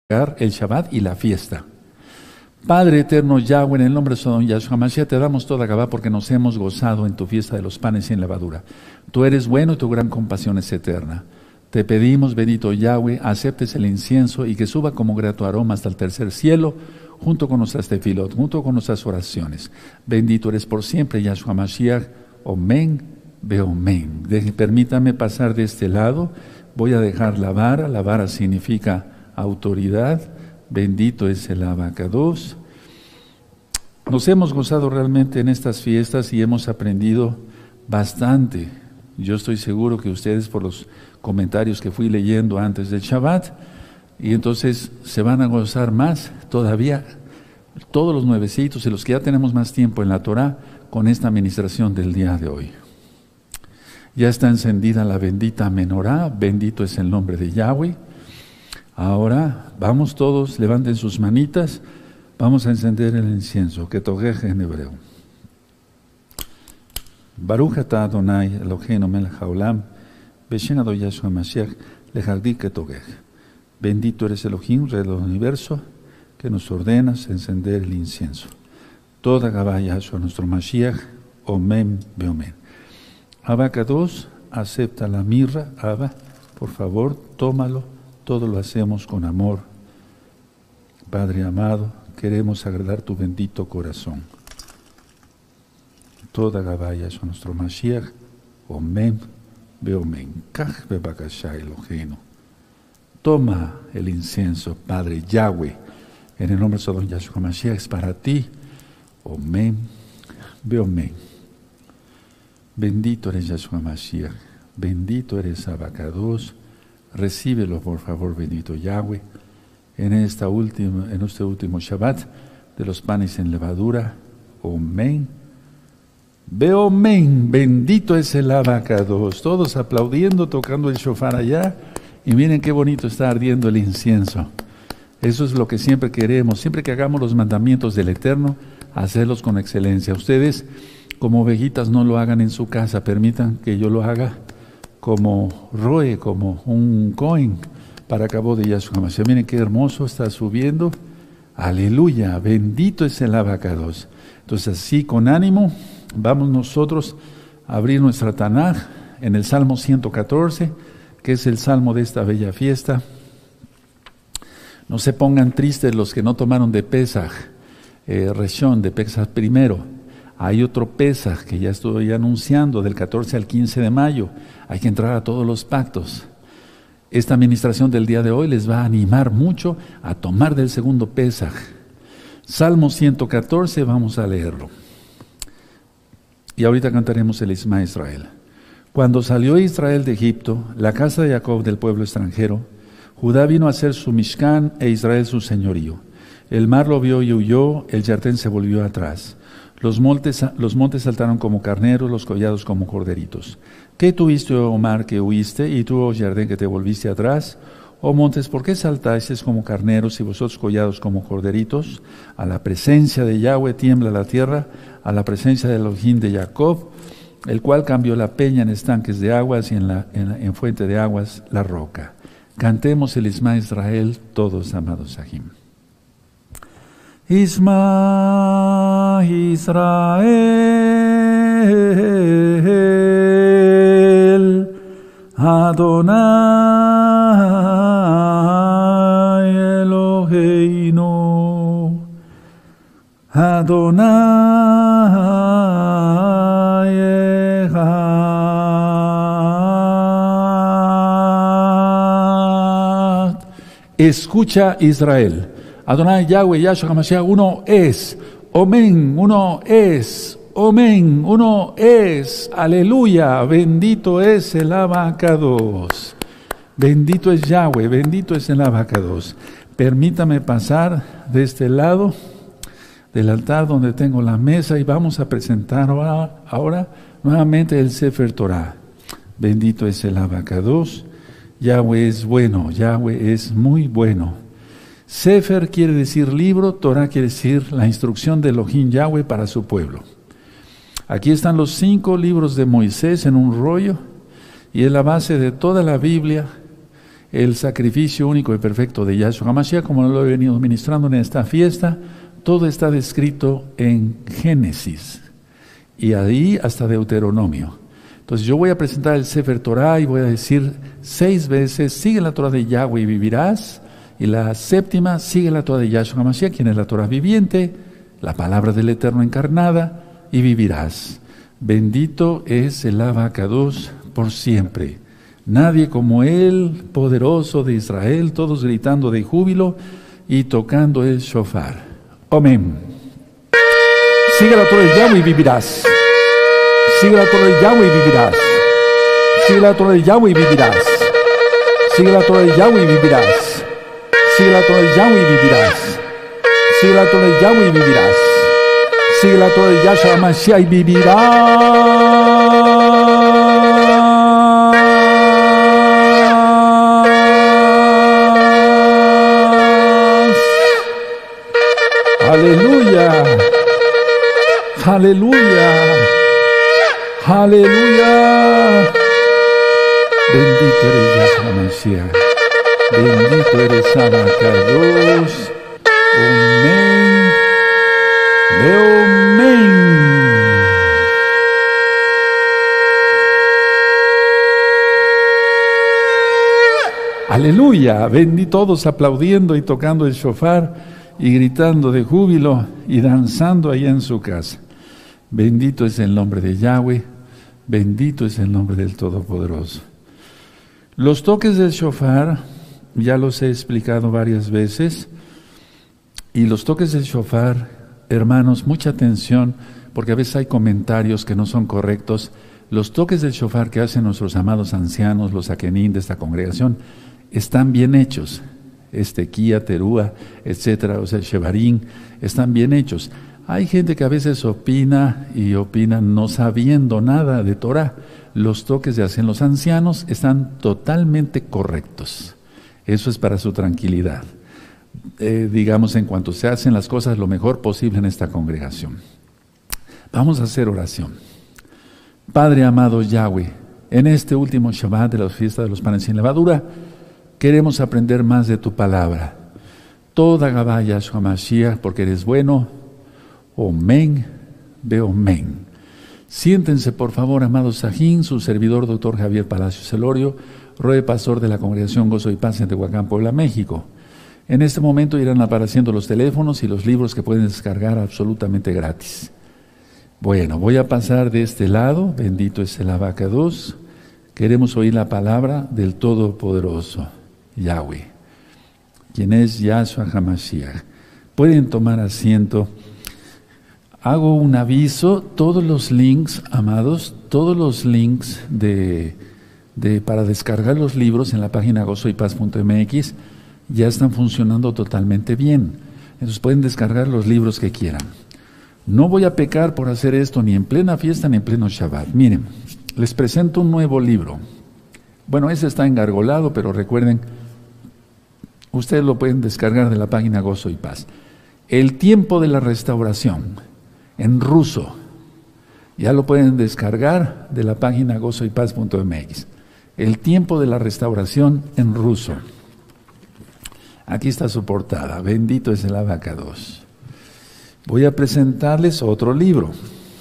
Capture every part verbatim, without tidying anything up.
el Shabbat y la fiesta. Padre eterno Yahweh, en el nombre de Sodom Yahshua Mashiach, te damos toda Gabá porque nos hemos gozado en tu fiesta de los panes sin levadura. Tú eres bueno y tu gran compasión es eterna. Te pedimos, bendito Yahweh, aceptes el incienso y que suba como grato aroma hasta el tercer cielo, junto con nuestras tefilot, junto con nuestras oraciones. Bendito eres por siempre, Yahshua Mashiach. Omen, beomen. Deje, permítame pasar de este lado. Voy a dejar la vara. La vara significa autoridad. Bendito es el Abacados. Nos hemos gozado realmente en estas fiestas y hemos aprendido bastante. Yo estoy seguro que ustedes, por los comentarios que fui leyendo antes del Shabbat, y entonces se van a gozar más todavía, todos los nuevecitos y los que ya tenemos más tiempo en la Torah, con esta administración del día de hoy. Ya está encendida la bendita menorá, bendito es el nombre de Yahweh. Ahora, vamos todos, levanten sus manitas, vamos a encender el incienso, que togeje en hebreo. Baruch atah Adonai Eloheinu melech haolam, beshem Adonai Yahshua Mashiach, lejagdi que togej. Bendito eres Elohim, Rey del universo, que nos ordenas encender el incienso. Toda Gabá Yahshua, nuestro Mashiach, Omen, Beomen. Abacados, acepta la mirra, Abba, por favor, tómalo. Todo lo hacemos con amor. Padre amado, queremos agradar tu bendito corazón. Toda Gabá Yahshua nuestro Mashiach, Omen, Beomen, Kaj bebakashá Eloheinu. Toma el incienso, Padre Yahweh, en el nombre de Sodom Yahshua Mashiach, es para ti. Omen, Beomen. Bendito eres Yahshua Mashiach, bendito eres Abacados. Recíbelo, por favor, bendito Yahweh, en, esta última, en este último Shabbat de los panes en levadura. Omen. Beomen. Bendito es el Abacados. Todos aplaudiendo, tocando el shofar allá. Y miren qué bonito está ardiendo el incienso. Eso es lo que siempre queremos. Siempre que hagamos los mandamientos del Eterno, hacerlos con excelencia. Ustedes, como ovejitas, no lo hagan en su casa. Permitan que yo lo haga como Roe, como un Cohen, para cabo de Yahshua Mashiach. Miren qué hermoso está subiendo. Aleluya, bendito es el Abacados. Entonces así, con ánimo, vamos nosotros a abrir nuestra Tanaj en el Salmo ciento catorce, que es el Salmo de esta bella fiesta. No se pongan tristes los que no tomaron de Pesaj, eh, Reshon, de Pesaj primero. Hay otro Pesaj que ya estoy anunciando, del catorce al quince de mayo. Hay que entrar a todos los pactos. Esta administración del día de hoy les va a animar mucho a tomar del segundo Pesaj. Salmo ciento catorce, vamos a leerlo. Y ahorita cantaremos el Isma Israel. Cuando salió Israel de Egipto, la casa de Jacob del pueblo extranjero, Judá vino a ser su Mishkan e Israel su señorío. El mar lo vio y huyó, el Yardén se volvió atrás. Los montes, los montes saltaron como carneros, los collados como corderitos. ¿Qué tuviste, oh mar, que huiste, y tú, oh Yardén, que te volviste atrás? Oh montes, ¿por qué saltasteis como carneros y vosotros collados como corderitos? A la presencia de Yahweh tiembla la tierra, a la presencia del Elohim de Jacob, el cual cambió la peña en estanques de aguas y en, la, en, en fuente de aguas la roca. Cantemos el Isma Israel, todos amados Sahim. Isma Israel, Adonai Eloheinu, Adonai Echad. Escucha Israel. Adonai Yahweh Yahshua Mashiach, uno es. Omen, uno es. Omen, uno es. Aleluya, bendito es el Abacados. Bendito es Yahweh, bendito es el Abacados. Permítame pasar de este lado del altar donde tengo la mesa y vamos a presentar ahora, ahora nuevamente el Sefer Torah. Bendito es el Abacados. Yahweh es bueno, Yahweh es muy bueno. Sefer quiere decir libro, Torah quiere decir la instrucción de Elohim Yahweh para su pueblo. Aquí están los cinco libros de Moisés en un rollo y es la base de toda la Biblia el sacrificio único y perfecto de Yahshua HaMashiach, como lo he venido ministrando en esta fiesta, todo está descrito en Génesis y ahí hasta Deuteronomio. Entonces yo voy a presentar el Sefer Torah y voy a decir seis veces, sigue la Torah de Yahweh y vivirás, y la séptima, sigue la Torah de Yahshua HaMashiach, quien es la Torah viviente, la palabra del Eterno encarnada, y vivirás. Bendito es el Abacados por siempre. Nadie como Él, poderoso de Israel, todos gritando de júbilo y tocando el shofar. Amén. Sigue la Torah de Yahweh y vivirás. Sigue la Torah de Yahweh y vivirás. Sigue la Torah de Yahweh y vivirás. Sigue la Torah de Yahweh y vivirás. Sigue la Torah de Yahweh y vivirás. Sigue la Torah de Yahweh y vivirás. Sigue la Torah de Yahshua HaMashiach y vivirás. Aleluya. Aleluya. Aleluya. Bendito eres Yahshua HaMashiach. Bendito eres Abacados. Amén. Amén. Aleluya. Ven todos aplaudiendo y tocando el shofar y gritando de júbilo y danzando allá en su casa. Bendito es el nombre de Yahweh. Bendito es el nombre del Todopoderoso. Los toques del shofar ya los he explicado varias veces. Y los toques del shofar, hermanos, mucha atención, porque a veces hay comentarios que no son correctos. Los toques del shofar que hacen nuestros amados ancianos, los akenim de esta congregación, están bien hechos. Estequía, Terúa, etcétera, o sea, Shevarín, están bien hechos. Hay gente que a veces opina y opina no sabiendo nada de Torah. Los toques que hacen los ancianos están totalmente correctos. Eso es para su tranquilidad. Eh, digamos, en cuanto se hacen las cosas lo mejor posible en esta congregación. Vamos a hacer oración. Padre amado Yahweh, en este último Shabbat de la fiesta de los panes sin levadura, queremos aprender más de tu palabra. Toda Gabá Yahshua Mashiach, porque eres bueno. Omen, ve omen. Siéntense por favor, amados Sajín, su servidor doctor Javier Palacios Celorio, roe pastor de la Congregación Gozo y Paz en Tehuacán, Puebla, México. En este momento irán apareciendo los teléfonos y los libros que pueden descargar absolutamente gratis. Bueno, voy a pasar de este lado, bendito es el Abacados. Queremos oír la palabra del Todopoderoso, Yahweh, quien es Yahshua HaMashiach. Pueden tomar asiento. Hago un aviso, todos los links, amados, todos los links de, de, para descargar los libros en la página gozo y paz punto m x ya están funcionando totalmente bien. Entonces pueden descargar los libros que quieran. No voy a pecar por hacer esto ni en plena fiesta ni en pleno Shabbat. Miren, les presento un nuevo libro. Bueno, ese está engargolado, pero recuerden, ustedes lo pueden descargar de la página Gozo y Paz. El tiempo de la restauración, en ruso. Ya lo pueden descargar de la página gozo y paz punto m x. El tiempo de la restauración en ruso. Aquí está su portada. Bendito es el Abacados. Voy a presentarles otro libro.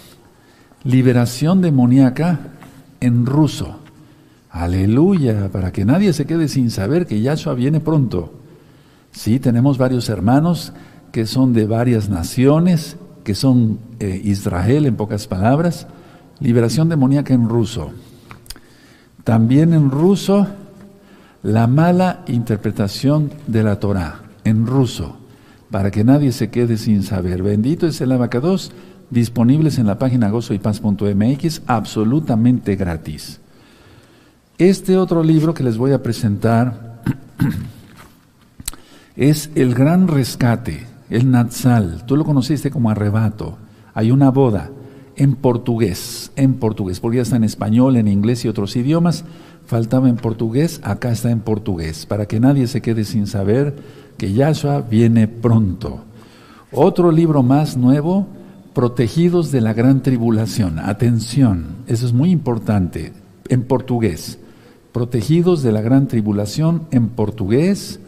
Liberación demoníaca en ruso. Aleluya, para que nadie se quede sin saber que Yahshua viene pronto. Sí, tenemos varios hermanos que son de varias naciones, que son eh, Israel en pocas palabras. Liberación demoníaca en ruso. También en ruso, la mala interpretación de la Torah, en ruso, para que nadie se quede sin saber. Bendito es el Abacados, disponibles en la página gozo y paz punto m x, absolutamente gratis. Este otro libro que les voy a presentar es El Gran Rescate, el Natsal. Tú lo conociste como Arrebato. Hay una boda en portugués, en portugués, porque ya está en español, en inglés y otros idiomas. Faltaba en portugués, acá está en portugués, para que nadie se quede sin saber que Yahshua viene pronto. Otro libro más nuevo, Protegidos de la Gran Tribulación. Atención, eso es muy importante, en portugués. protegidos de la gran tribulación en portugués.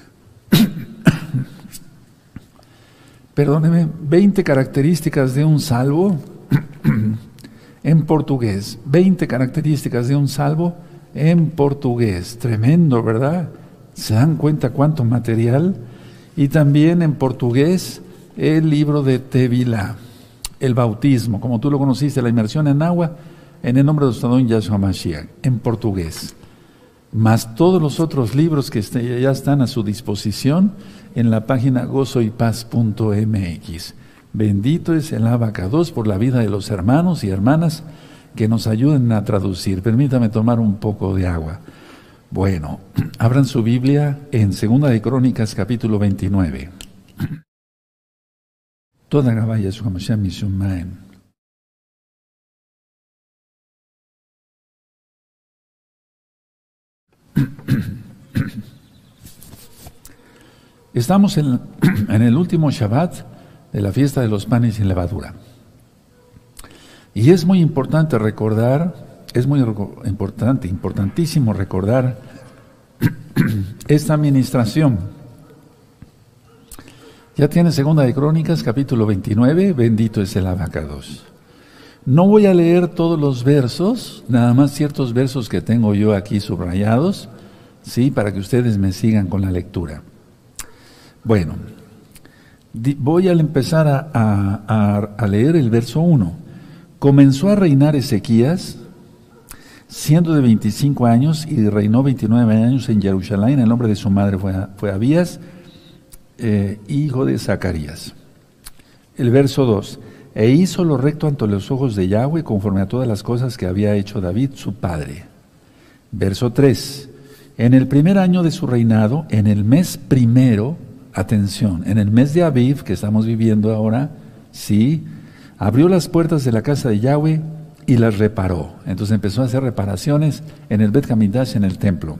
Perdóneme, veinte características de un salvo en portugués. veinte características de un salvo en portugués. Tremendo, ¿verdad? ¿Se dan cuenta cuánto material? Y también en portugués el libro de Tevilá, el bautismo, como tú lo conociste, la inmersión en agua, en el nombre de nuestro don Yahshua Mashiach, en portugués. Más todos los otros libros que ya están a su disposición en la página gozo y paz punto m x. Bendito es el Abacados por la vida de los hermanos y hermanas que nos ayuden a traducir. Permítame tomar un poco de agua. Bueno, abran su Biblia en Segunda de Crónicas, capítulo veintinueve. Toda Gabaya su Hamashiach Mishumaim. Estamos en, en el último Shabbat de la fiesta de los panes sin levadura. Y es muy importante recordar, es muy importante, importantísimo recordar esta administración. Ya tiene Segunda de Crónicas, capítulo veintinueve, bendito es el Abacados. No voy a leer todos los versos, nada más ciertos versos que tengo yo aquí subrayados, sí, para que ustedes me sigan con la lectura. Bueno, di, voy a empezar a, a, a leer el verso uno. Comenzó a reinar Ezequías, siendo de veinticinco años, y reinó veintinueve años en Jerusalén. El nombre de su madre fue, fue Abías, eh, hijo de Zacarías. El verso dos. E hizo lo recto ante los ojos de Yahweh, conforme a todas las cosas que había hecho David, su padre. Verso tres. En el primer año de su reinado, en el mes primero, atención, en el mes de Aviv, que estamos viviendo ahora, sí, abrió las puertas de la casa de Yahweh y las reparó. Entonces empezó a hacer reparaciones en el Bet Hamidash, en el templo.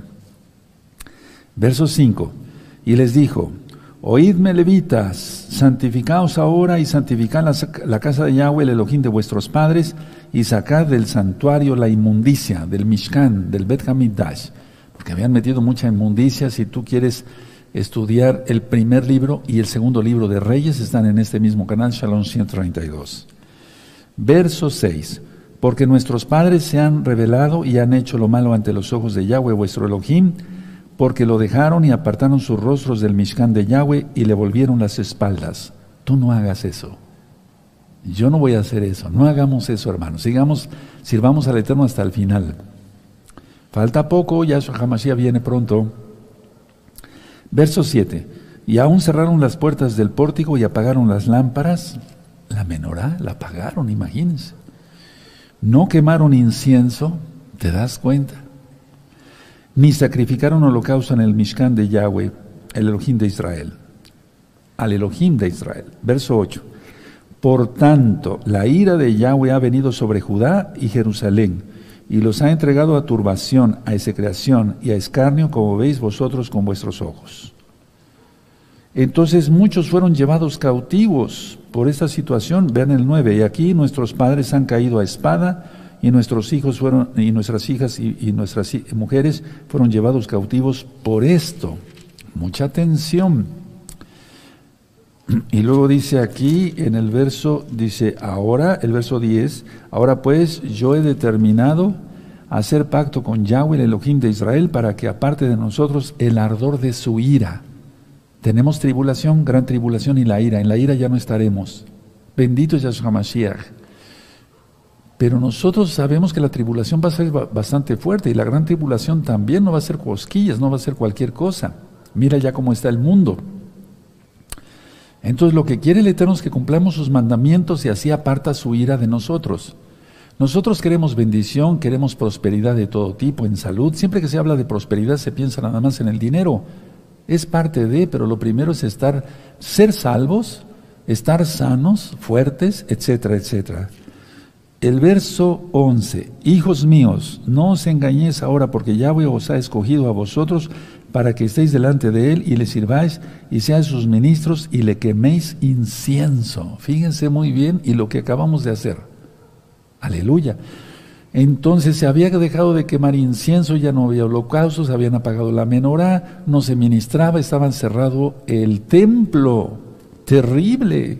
Verso cinco. Y les dijo: Oídme, levitas, santificaos ahora y santificad la, la casa de Yahweh, el Elohim de vuestros padres, y sacad del santuario la inmundicia, del Mishkan, del Bet Hamidash, porque habían metido mucha inmundicia. Si tú quieres estudiar el primer libro y el segundo libro de Reyes, están en este mismo canal, Shalom ciento treinta y dos. Verso seis. Porque nuestros padres se han rebelado y han hecho lo malo ante los ojos de Yahweh, vuestro Elohim, porque lo dejaron y apartaron sus rostros del Mishkan de Yahweh y le volvieron las espaldas. Tú no hagas eso. Yo no voy a hacer eso. No hagamos eso, hermanos. Sigamos, sirvamos al Eterno hasta el final. Falta poco, Yahshua HaMashiach viene pronto. Verso siete. Y aún cerraron las puertas del pórtico y apagaron las lámparas. La menorá la apagaron, imagínense. No quemaron incienso, ¿te das cuenta? Ni sacrificaron holocausto en el Mishkan de Yahweh, el Elohim de Israel. Al Elohim de Israel. Verso ocho. Por tanto, la ira de Yahweh ha venido sobre Judá y Jerusalén, y los ha entregado a turbación, a execración y a escarnio, como veis vosotros con vuestros ojos. Entonces muchos fueron llevados cautivos por esta situación. Vean el nueve. Y aquí nuestros padres han caído a espada, y nuestros hijos fueron, y nuestras hijas y, y nuestras mujeres fueron llevados cautivos por esto. Mucha atención. Y luego dice aquí en el verso, dice ahora, el verso diez, ahora pues yo he determinado hacer pacto con Yahweh, el Elohim de Israel, para que aparte de nosotros el ardor de su ira. Tenemos tribulación, gran tribulación y la ira. En la ira ya no estaremos. Bendito es Yahshua Mashiach. Pero nosotros sabemos que la tribulación va a ser bastante fuerte, y la gran tribulación también no va a ser cosquillas, no va a ser cualquier cosa. Mira ya cómo está el mundo. Entonces lo que quiere el Eterno es que cumplamos sus mandamientos y así aparta su ira de nosotros. Nosotros queremos bendición, queremos prosperidad de todo tipo, en salud. Siempre que se habla de prosperidad se piensa nada más en el dinero. Es parte de, pero lo primero es estar, ser salvos, estar sanos, fuertes, etcétera, etcétera. El verso once. Hijos míos, no os engañéis ahora, porque Yahweh os ha escogido a vosotros para que estéis delante de Él y le sirváis y seáis sus ministros y le queméis incienso. Fíjense muy bien y lo que acabamos de hacer. Aleluya. Entonces se había dejado de quemar incienso, ya no había holocaustos, habían apagado la menorá, no se ministraba, estaba cerrado el templo. Terrible.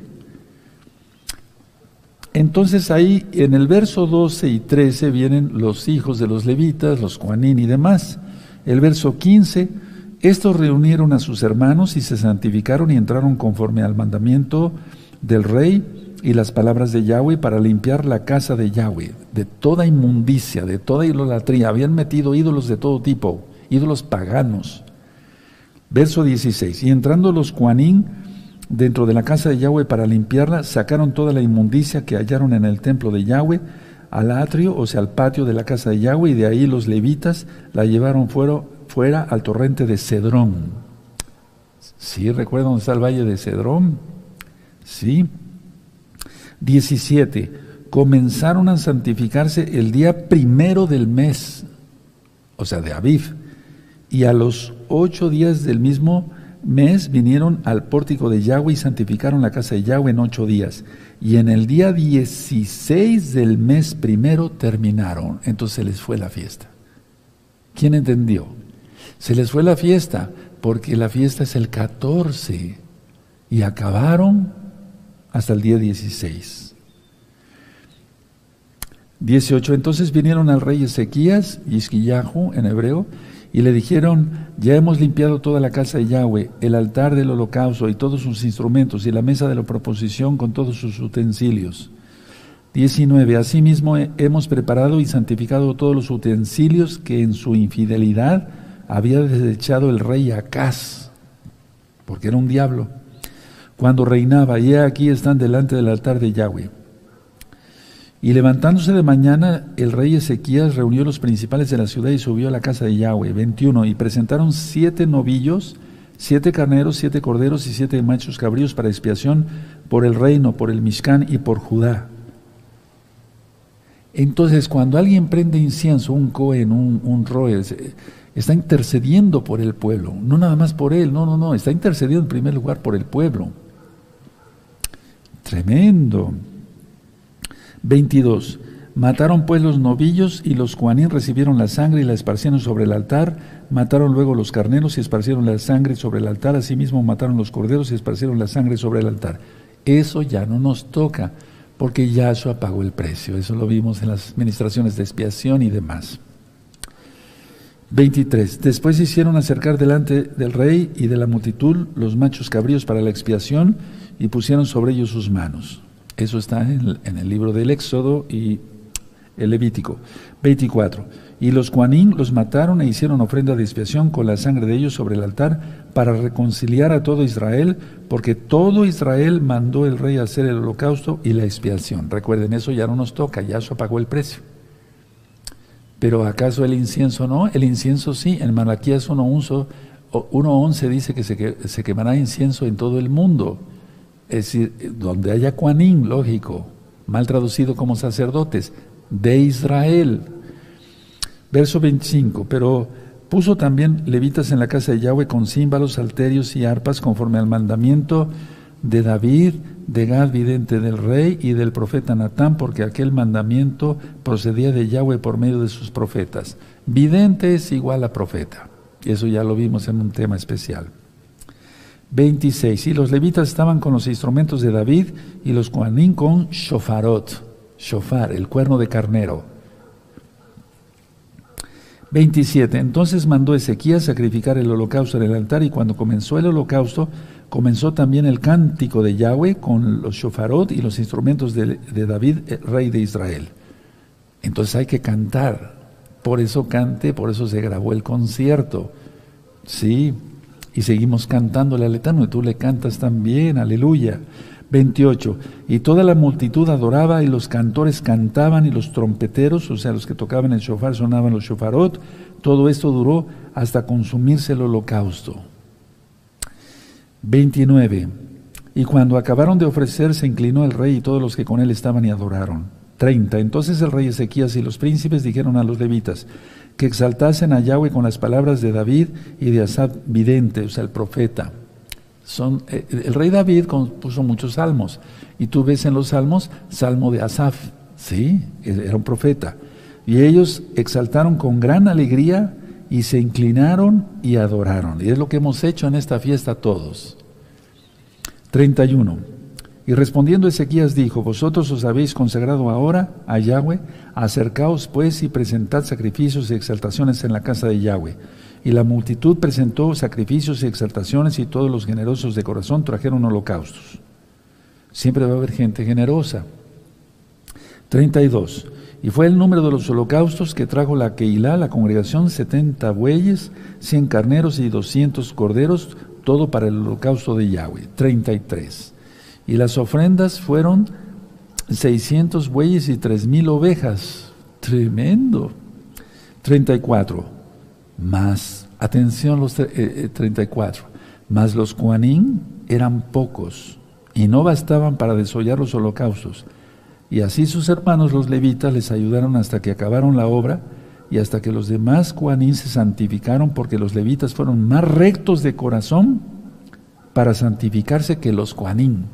Entonces ahí en el verso doce y trece vienen los hijos de los levitas, los Coanín y demás. El verso quince, estos reunieron a sus hermanos y se santificaron y entraron conforme al mandamiento del rey y las palabras de Yahweh para limpiar la casa de Yahweh de toda inmundicia, de toda idolatría. Habían metido ídolos de todo tipo, ídolos paganos. Verso dieciséis, y entrando los Coanín dentro de la casa de Yahweh para limpiarla, sacaron toda la inmundicia que hallaron en el templo de Yahweh al atrio, o sea, al patio de la casa de Yahweh, y de ahí los levitas la llevaron fuera, fuera al torrente de Cedrón. ¿Sí? ¿Recuerdan dónde está el valle de Cedrón? Sí. diecisiete. Comenzaron a santificarse el día primero del mes, o sea, de Aviv, y a los ocho días del mismo mes vinieron al pórtico de Yahweh y santificaron la casa de Yahweh en ocho días. Y en el día dieciséis del mes primero terminaron. Entonces se les fue la fiesta. ¿Quién entendió? Se les fue la fiesta porque la fiesta es el catorce y acabaron hasta el día dieciséis. dieciocho. Entonces vinieron al rey Ezequías, Yisquiyahu en hebreo, y le dijeron: ya hemos limpiado toda la casa de Yahweh, el altar del holocausto y todos sus instrumentos, y la mesa de la proposición con todos sus utensilios. diecinueve. Asimismo hemos preparado y santificado todos los utensilios que en su infidelidad había desechado el rey Acaz, porque era un diablo, cuando reinaba, y aquí están delante del altar de Yahweh. Y levantándose de mañana, el rey Ezequías reunió los principales de la ciudad y subió a la casa de Yahweh. veintiuno. Y presentaron siete novillos, siete carneros, siete corderos y siete machos cabríos para expiación por el reino, por el Mishkan y por Judá. Entonces, cuando alguien prende incienso, un Cohen, un, un Roe, está intercediendo por el pueblo, no nada más por él, no, no, no, está intercediendo en primer lugar por el pueblo. Tremendo. veintidós. Mataron pues los novillos y los Coanín recibieron la sangre y la esparcieron sobre el altar. Mataron luego los carneros y esparcieron la sangre sobre el altar. Asimismo mataron los corderos y esparcieron la sangre sobre el altar. Eso ya no nos toca, porque Yahshua pagó el precio. Eso lo vimos en las ministraciones de expiación y demás. veintitrés. Después hicieron acercar delante del rey y de la multitud los machos cabríos para la expiación y pusieron sobre ellos sus manos. Eso está en el, en el libro del Éxodo y el Levítico. veinticuatro. Y los Coanín los mataron e hicieron ofrenda de expiación con la sangre de ellos sobre el altar para reconciliar a todo Israel, porque todo Israel mandó el rey a hacer el holocausto y la expiación. Recuerden, eso ya no nos toca, Yahshua pagó el precio. Pero ¿acaso el incienso no? El incienso sí. En Malaquías uno once dice que se, que se quemará incienso en todo el mundo. Es decir, donde haya Coanín, lógico, mal traducido como sacerdotes, de Israel. Verso veinticinco, pero puso también levitas en la casa de Yahweh con címbalos, salterios y arpas, conforme al mandamiento de David, de Gad, vidente del rey, y del profeta Natán, porque aquel mandamiento procedía de Yahweh por medio de sus profetas. Vidente es igual a profeta, y eso ya lo vimos en un tema especial. veintiséis. Y los levitas estaban con los instrumentos de David y los Coanín con shofarot, shofar, el cuerno de carnero. veintisiete. Entonces mandó Ezequías sacrificar el holocausto en el altar, y cuando comenzó el holocausto, comenzó también el cántico de Yahweh con los shofarot y los instrumentos de, de David, rey de Israel. Entonces hay que cantar. Por eso cante, por eso se grabó el concierto. Sí. Y seguimos cantándole al Eterno, y tú le cantas también, aleluya. veintiocho. Y toda la multitud adoraba, y los cantores cantaban, y los trompeteros, o sea, los que tocaban el shofar, sonaban los shofarot. Todo esto duró hasta consumirse el holocausto. veintinueve. Y cuando acabaron de ofrecer, se inclinó el rey y todos los que con él estaban y adoraron. treinta. Entonces el rey Ezequías y los príncipes dijeron a los levitas que exaltasen a Yahweh con las palabras de David y de Asaf vidente, o sea, el profeta. Son, eh, el rey David compuso muchos salmos, y tú ves en los salmos, salmo de Asaf, ¿sí? Era un profeta. Y ellos exaltaron con gran alegría y se inclinaron y adoraron. Y es lo que hemos hecho en esta fiesta todos. treinta y uno. Y respondiendo Ezequías dijo: vosotros os habéis consagrado ahora a Yahweh, acercaos pues y presentad sacrificios y exaltaciones en la casa de Yahweh. Y la multitud presentó sacrificios y exaltaciones, y todos los generosos de corazón trajeron holocaustos. Siempre va a haber gente generosa. treinta y dos. Y fue el número de los holocaustos que trajo la Keilah, la congregación, setenta bueyes, cien carneros y doscientos corderos, todo para el holocausto de Yahweh. treinta y tres. Y las ofrendas fueron seiscientos bueyes y tres mil ovejas. Tremendo. treinta y cuatro. Más, atención los eh, eh, treinta y cuatro. Más los Kohanim eran pocos y no bastaban para desollar los holocaustos. Y así sus hermanos los levitas les ayudaron hasta que acabaron la obra y hasta que los demás Kohanim se santificaron, porque los levitas fueron más rectos de corazón para santificarse que los Kohanim.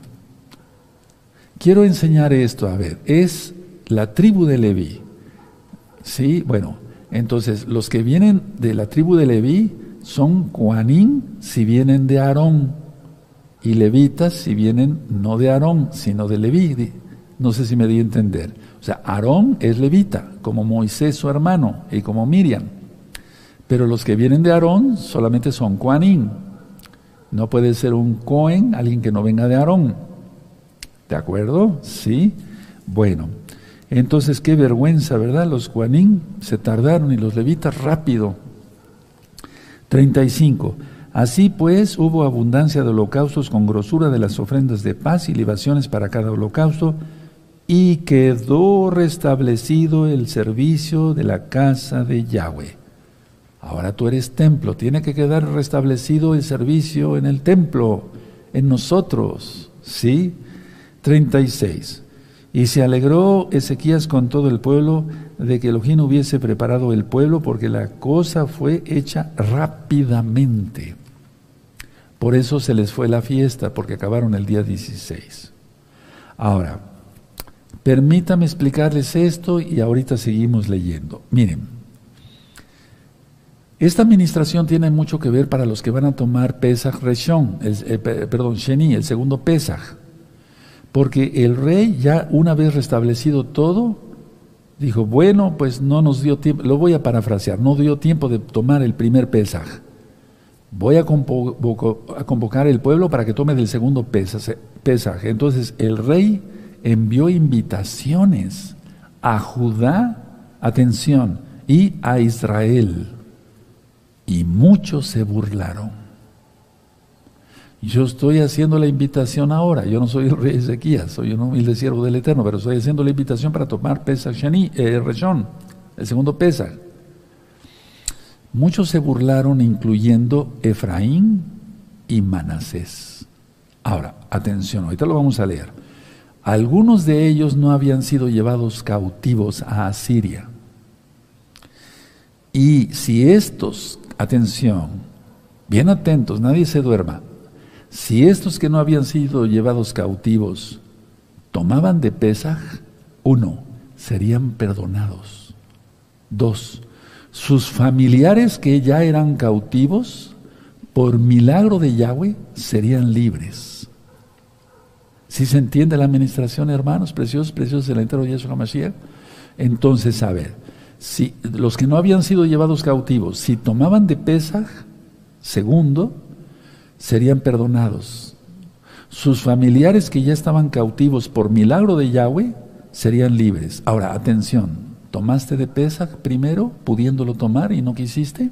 Quiero enseñar esto, a ver, es la tribu de Leví. Sí, bueno, entonces los que vienen de la tribu de Leví son Kohanim si vienen de Aarón, y levitas si vienen no de Aarón, sino de Leví. No sé si me di a entender. O sea, Aarón es levita, como Moisés su hermano y como Miriam. Pero los que vienen de Aarón solamente son Kohanim. No puede ser un Cohen, alguien que no venga de Aarón. ¿De acuerdo? Sí. Bueno, entonces qué vergüenza, ¿verdad? Los Kohanim se tardaron y los levitas rápido. treinta y cinco. Así pues hubo abundancia de holocaustos con grosura de las ofrendas de paz y libaciones para cada holocausto, y quedó restablecido el servicio de la casa de Yahweh. Ahora tú eres templo, tiene que quedar restablecido el servicio en el templo, en nosotros, ¿sí? treinta y seis. Y se alegró Ezequías con todo el pueblo de que Elohim hubiese preparado el pueblo, porque la cosa fue hecha rápidamente. Por eso se les fue la fiesta, porque acabaron el día dieciséis. Ahora, permítame explicarles esto y ahorita seguimos leyendo. Miren, esta administración tiene mucho que ver para los que van a tomar Pesach Reshon, el, eh, perdón, Sheni, el segundo Pesach. Porque el rey, ya una vez restablecido todo, dijo, bueno, pues no nos dio tiempo, lo voy a parafrasear, no dio tiempo de tomar el primer Pesaj. Voy a, convo a convocar el pueblo para que tome del segundo Pesaj. Entonces el rey envió invitaciones a Judá, atención, y a Israel. Y muchos se burlaron. Yo estoy haciendo la invitación ahora, yo no soy el rey Ezequías, soy un humilde siervo del Eterno, pero estoy haciendo la invitación para tomar Pesach Sheni, eh, Reshon, el segundo Pesach. Muchos se burlaron, incluyendo Efraín y Manasés. Ahora, atención, ahorita lo vamos a leer. Algunos de ellos no habían sido llevados cautivos a Asiria. Y si estos, atención, bien atentos, nadie se duerma, si estos que no habían sido llevados cautivos tomaban de Pesaj, uno, serían perdonados. Dos, sus familiares que ya eran cautivos, por milagro de Yahweh, serían libres. ¿Sí se entiende la administración, hermanos? Preciosos, preciosos del entero Yeshua Mashiach. Entonces, a ver, si los que no habían sido llevados cautivos, si tomaban de Pesaj, segundo, serían perdonados. Sus familiares que ya estaban cautivos por milagro de Yahweh, serían libres. Ahora, atención, ¿tomaste de Pesaj primero, pudiéndolo tomar y no quisiste?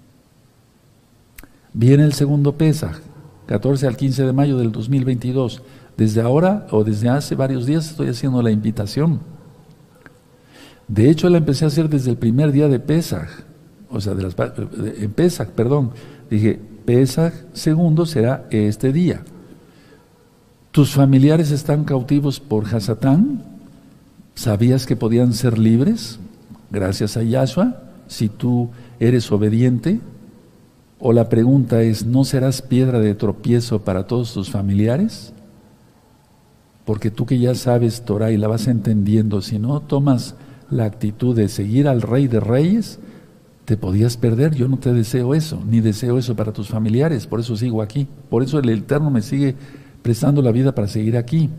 Viene el segundo Pesaj, catorce al quince de mayo del dos mil veintidós. Desde ahora, o desde hace varios días, estoy haciendo la invitación. De hecho, la empecé a hacer desde el primer día de Pesaj, o sea, de las, en Pesaj, perdón. Dije, Pesaj segundo será este día. ¿Tus familiares están cautivos por Hasatán? ¿Sabías que podían ser libres gracias a Yahshua si tú eres obediente? O la pregunta es, ¿no serás piedra de tropiezo para todos tus familiares? Porque tú que ya sabes Torah y la vas entendiendo, si no tomas la actitud de seguir al Rey de Reyes, te podías perder. Yo no te deseo eso, ni deseo eso para tus familiares, por eso sigo aquí, por eso el Eterno me sigue prestando la vida para seguir aquí.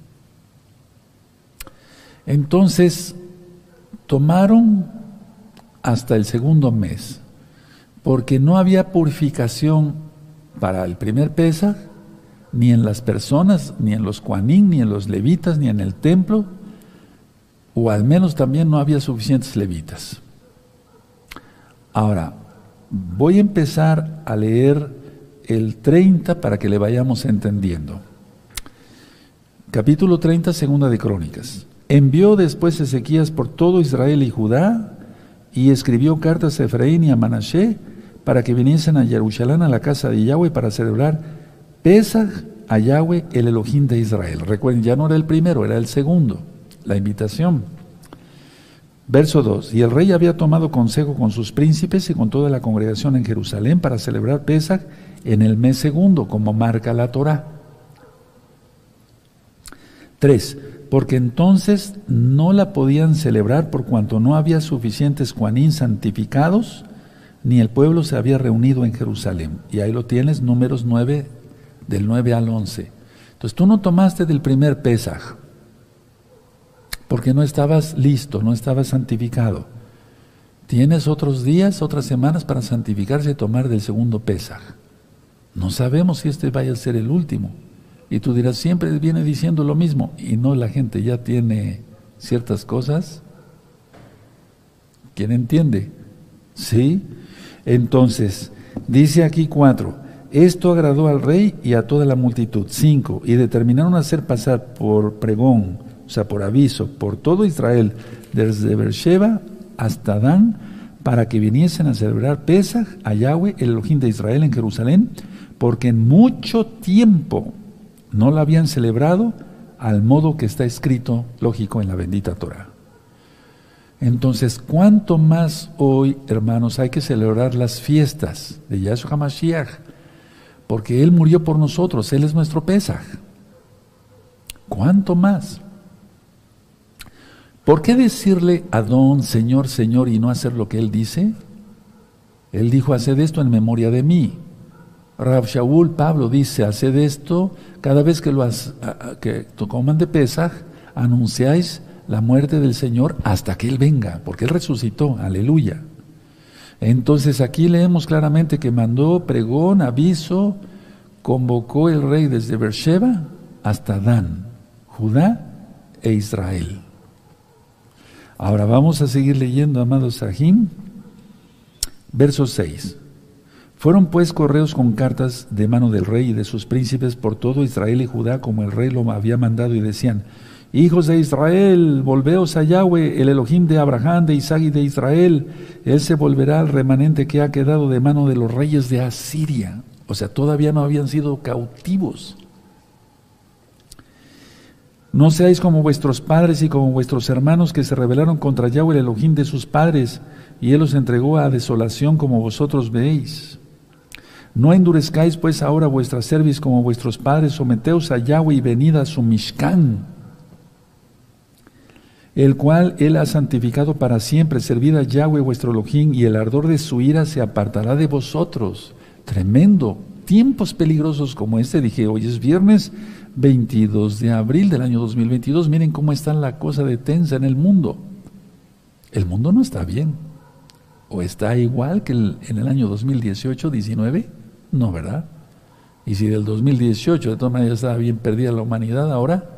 Entonces, tomaron hasta el segundo mes, porque no había purificación para el primer Pesaj, ni en las personas, ni en los Kohanim, ni en los levitas, ni en el templo, o al menos también no había suficientes levitas. Ahora, voy a empezar a leer el treinta para que le vayamos entendiendo. Capítulo treinta, segunda de Crónicas. Envió después Ezequías por todo Israel y Judá, y escribió cartas a Efraín y a Manasés para que viniesen a Jerusalén a la casa de Yahweh para celebrar Pesaj a Yahweh, el Elohim de Israel. Recuerden, ya no era el primero, era el segundo, la invitación. Verso dos. Y el rey había tomado consejo con sus príncipes y con toda la congregación en Jerusalén para celebrar Pesaj en el mes segundo, como marca la Torá. Tres. Porque entonces no la podían celebrar por cuanto no había suficientes Kohanim santificados, ni el pueblo se había reunido en Jerusalén. Y ahí lo tienes, Números nueve, del nueve al once. Entonces tú no tomaste del primer Pesaj, porque no estabas listo, no estabas santificado. Tienes otros días, otras semanas para santificarse y tomar del segundo Pesaj. No sabemos si este vaya a ser el último. Y tú dirás, siempre viene diciendo lo mismo. Y no, la gente ya tiene ciertas cosas. ¿Quién entiende? ¿Sí? Entonces, dice aquí cuatro. Esto agradó al rey y a toda la multitud. Cinco. Y determinaron hacer pasar por pregón, o sea, por aviso, por todo Israel, desde Beersheba hasta Dan, para que viniesen a celebrar Pesaj a Yahweh, el Elohim de Israel, en Jerusalén, porque en mucho tiempo no la habían celebrado al modo que está escrito, lógico, en la bendita Torah. Entonces, ¿cuánto más hoy, hermanos, hay que celebrar las fiestas de Yahshua HaMashiach? Porque Él murió por nosotros, Él es nuestro Pesaj. ¿Cuánto más? ¿Por qué decirle a Adón, Señor, Señor, y no hacer lo que Él dice? Él dijo, haced esto en memoria de mí. Rav Shaul, Pablo, dice, haced esto cada vez que lo has, que coman de Pesaj, anunciáis la muerte del Señor hasta que Él venga, porque Él resucitó, aleluya. Entonces aquí leemos claramente que mandó pregón, aviso, convocó el rey desde Beersheba hasta Dan, Judá e Israel. Ahora vamos a seguir leyendo, amados Sahim, verso seis. Fueron pues correos con cartas de mano del rey y de sus príncipes por todo Israel y Judá, como el rey lo había mandado, y decían, hijos de Israel, volveos a Yahweh, el Elohim de Abraham, de Isaac y de Israel. Él se volverá al remanente que ha quedado de mano de los reyes de Asiria. O sea, todavía no habían sido cautivos. No seáis como vuestros padres y como vuestros hermanos que se rebelaron contra Yahweh, el Elohim de sus padres, y Él los entregó a desolación como vosotros veis. No endurezcáis pues ahora vuestra cerviz como vuestros padres, someteos a Yahweh y venid a su Mishkan, el cual Él ha santificado para siempre. Servid a Yahweh vuestro Elohim, y el ardor de su ira se apartará de vosotros. Tremendo. Tiempos peligrosos como este. Dije, hoy es viernes veintidós de abril del año dos mil veintidós. Miren cómo está la cosa de tensa en el mundo. El mundo no está bien. ¿O está igual que el, en el año dos mil dieciocho, diecinueve? No, ¿verdad? Y si del dos mil dieciocho de todas maneras estaba bien perdida la humanidad, ahora...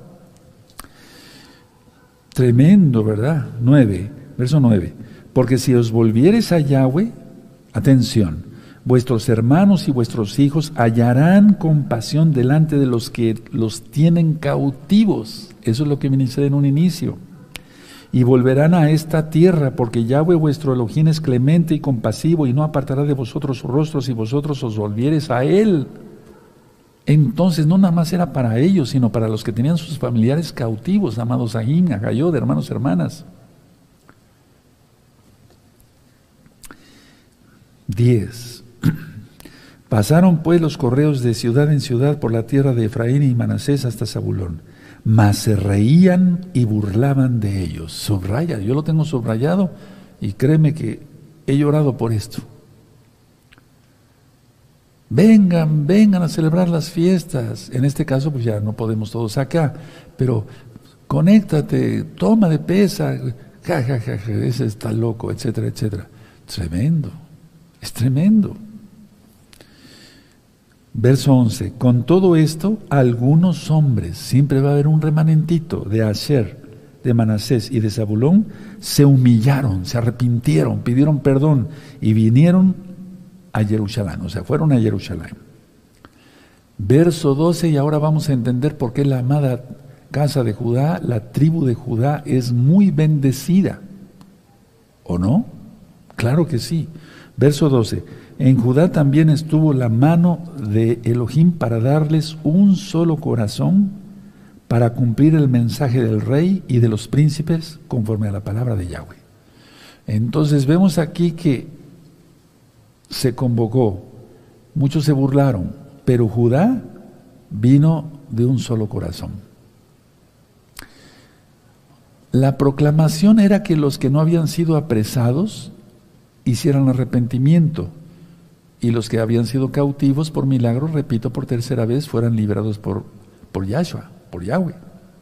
Tremendo, ¿verdad? nueve, verso nueve. Porque si os volviereis a Yahweh, atención, vuestros hermanos y vuestros hijos hallarán compasión delante de los que los tienen cautivos. Eso es lo que me dice en un inicio. Y volverán a esta tierra, porque Yahweh vuestro Elohim es clemente y compasivo, y no apartará de vosotros su rostro si vosotros os volviereis a Él. Entonces no nada más era para ellos, sino para los que tenían sus familiares cautivos, amados Ahim, Agayod, hermanos, hermanas. diez. Pasaron pues los correos de ciudad en ciudad por la tierra de Efraín y Manasés hasta Zabulón. mas se reían y burlaban de ellos. Subraya, yo lo tengo subrayado y créeme que he llorado por esto. Vengan, vengan a celebrar las fiestas. En este caso, pues ya no podemos todos acá, pero conéctate, toma de pesa, ja, ja, ja, ja, ese está loco, etcétera, etcétera. Tremendo, es tremendo. Verso once, con todo esto, algunos hombres, siempre va a haber un remanentito de Asher, de Manasés y de Zabulón, se humillaron, se arrepintieron, pidieron perdón y vinieron a Jerusalén, o sea, fueron a Jerusalén. Verso doce, y ahora vamos a entender por qué la amada casa de Judá, la tribu de Judá, es muy bendecida. ¿O no? Claro que sí. Verso doce, en Judá también estuvo la mano de Elohim para darles un solo corazón, para cumplir el mensaje del rey y de los príncipes conforme a la palabra de Yahweh. Entonces vemos aquí que se convocó, muchos se burlaron, pero Judá vino de un solo corazón. La proclamación era que los que no habían sido apresados hicieran arrepentimiento, y los que habían sido cautivos por milagro, repito por tercera vez, fueran liberados por, por Yahshua, por Yahweh.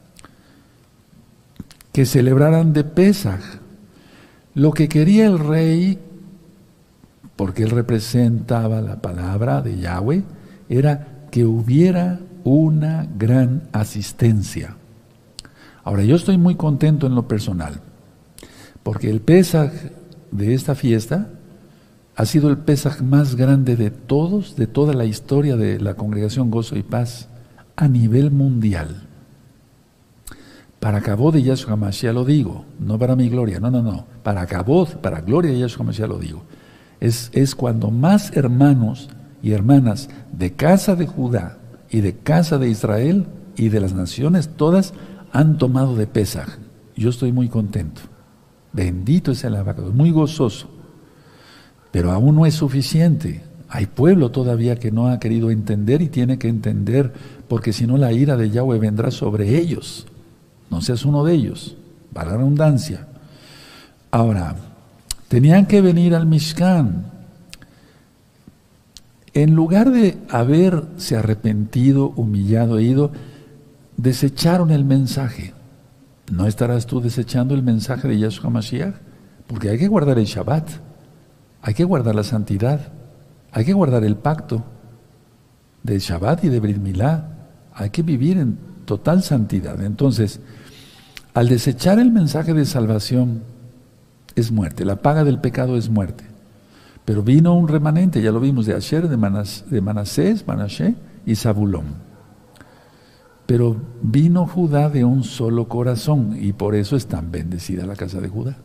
Que celebraran de Pesaj. Lo que quería el rey, porque él representaba la palabra de Yahweh, era que hubiera una gran asistencia. Ahora, yo estoy muy contento en lo personal, porque el Pesaj de esta fiesta ha sido el Pesaj más grande de todos, de toda la historia de la Congregación Gozo y Paz, a nivel mundial. Para Kabod de Yahshua Mashiach lo digo, no para mi gloria, no, no, no, para Kabod, para gloria de Yahshua Mashiach lo digo. Es, es cuando más hermanos y hermanas de casa de Judá y de casa de Israel y de las naciones todas han tomado de Pesaj. Yo estoy muy contento. Bendito es el abacados, muy gozoso. Pero aún no es suficiente. Hay pueblo todavía que no ha querido entender y tiene que entender, porque si no la ira de Yahweh vendrá sobre ellos. No seas uno de ellos, va la redundancia. Ahora, tenían que venir al Mishkan. En lugar de haberse arrepentido, humillado e ido, desecharon el mensaje. ¿No estarás tú desechando el mensaje de Yahshua Mashiach? Porque hay que guardar el Shabbat, hay que guardar la santidad, hay que guardar el pacto del Shabbat y de Brit Milá, hay que vivir en total santidad. Entonces, al desechar el mensaje de salvación, es muerte, la paga del pecado es muerte. Pero vino un remanente, ya lo vimos, de Asher, de, Manas, de Manasés, Manashe y Zabulón. Pero vino Judá de un solo corazón, y por eso es tan bendecida la casa de Judá.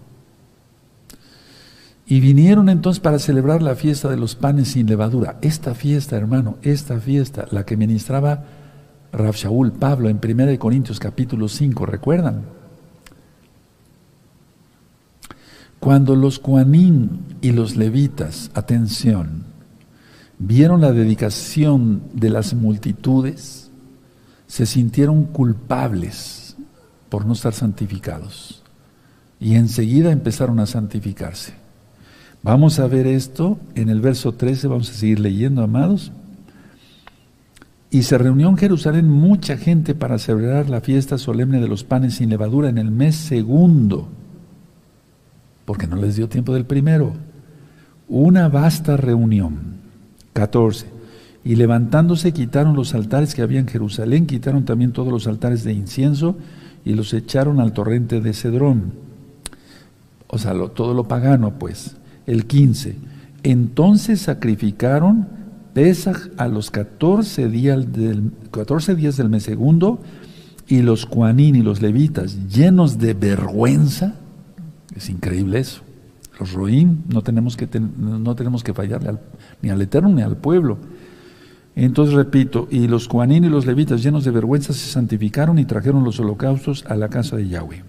Y vinieron entonces para celebrar la fiesta de los panes sin levadura. Esta fiesta, hermano, esta fiesta, la que ministraba Rav Shaul Pablo en primera de Corintios capítulo cinco, ¿recuerdan? Cuando los Coanín y los levitas, atención, vieron la dedicación de las multitudes, se sintieron culpables por no estar santificados y enseguida empezaron a santificarse. Vamos a ver esto en el verso trece, vamos a seguir leyendo, amados. Y se reunió en Jerusalén mucha gente para celebrar la fiesta solemne de los panes sin levadura en el mes segundo, porque no les dio tiempo del primero. Una vasta reunión. catorce. Y levantándose quitaron los altares que había en Jerusalén, quitaron también todos los altares de incienso y los echaron al torrente de Cedrón. O sea, lo, todo lo pagano, pues. El quince. Entonces sacrificaron Pesaj a los catorce días del, catorce días del mes segundo, y los Coanín y los levitas, llenos de vergüenza. Es increíble eso. Los Roim no tenemos que, ten, no tenemos que fallarle al, ni al Eterno ni al pueblo. Entonces repito, y los Coanín y los levitas llenos de vergüenza se santificaron y trajeron los holocaustos a la casa de Yahweh.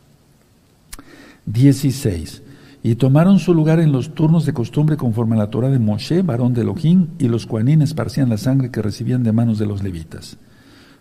dieciséis. Y tomaron su lugar en los turnos de costumbre conforme a la Torah de Moshe, varón de Elohim, y los Coanín esparcían la sangre que recibían de manos de los levitas.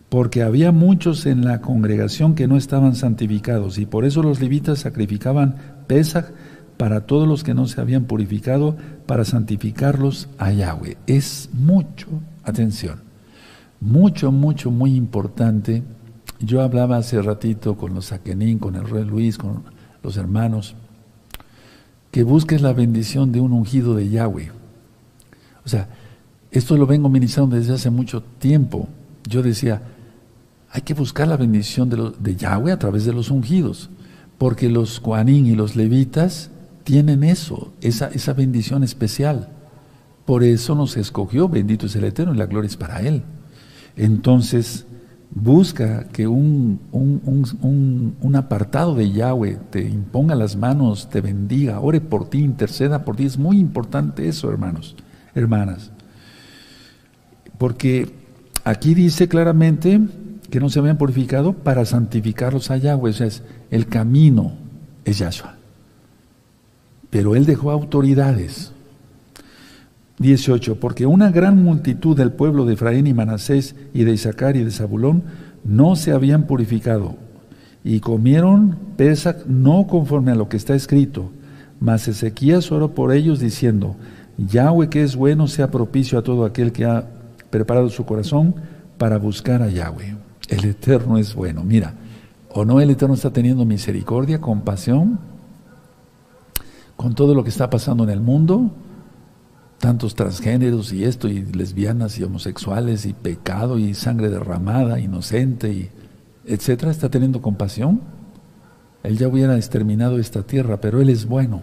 porque había muchos en la congregación que no estaban santificados, y por eso los levitas sacrificaban Pesaj para todos los que no se habían purificado, para santificarlos a Yahweh. Es mucho, atención, mucho, mucho, muy importante. Yo hablaba hace ratito con los Saquenín, con el rey Luis, con los hermanos, que busques la bendición de un ungido de Yahweh. O sea, esto lo vengo ministrando desde hace mucho tiempo. Yo decía, hay que buscar la bendición de, los, de Yahweh a través de los ungidos, porque los Coanín y los levitas tienen eso, esa, esa bendición especial. Por eso nos escogió, bendito es el Eterno, y la gloria es para Él. Entonces, busca que un, un, un, un, un apartado de Yahweh te imponga las manos, te bendiga, ore por ti, interceda por ti. Es muy importante eso, hermanos, hermanas. Porque aquí dice claramente que no se habían purificado para santificarlos a Yahweh. O sea, es, el camino es Yahshua. Pero Él dejó autoridades. dieciocho. Porque una gran multitud del pueblo de Efraín y Manasés y de Isaacar y de Zabulón no se habían purificado y comieron Pesaj no conforme a lo que está escrito. Mas Ezequías oró por ellos diciendo: Yahweh, que es bueno, sea propicio a todo aquel que ha preparado su corazón para buscar a Yahweh. El Eterno es bueno. Mira, ¿o no el Eterno está teniendo misericordia, compasión con todo lo que está pasando en el mundo? Tantos transgéneros y esto, y lesbianas y homosexuales, y pecado, y sangre derramada, inocente, y etcétera. ¿Está teniendo compasión? Él ya hubiera exterminado esta tierra, pero Él es bueno.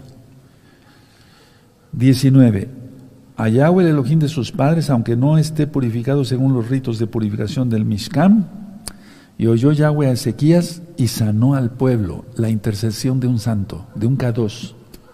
diecinueve. A Yahweh el Elohim de sus padres, aunque no esté purificado según los ritos de purificación del Mishkan, y oyó Yahweh a Ezequías y sanó al pueblo. La intercesión de un santo, de un Kadosh.